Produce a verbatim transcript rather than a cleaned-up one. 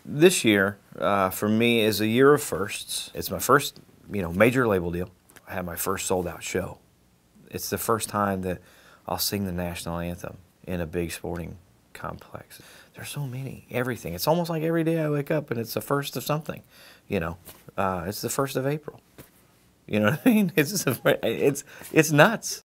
This year, uh, for me, is a year of firsts. It's my first, you know, major label deal. I had my first sold-out show. It's the first time that I'll sing the national anthem in a big sporting complex. There's so many, everything. It's almost like every day I wake up and it's the first of something, you know. Uh, it's the first of April. You know what I mean? It's just a, it's it's nuts.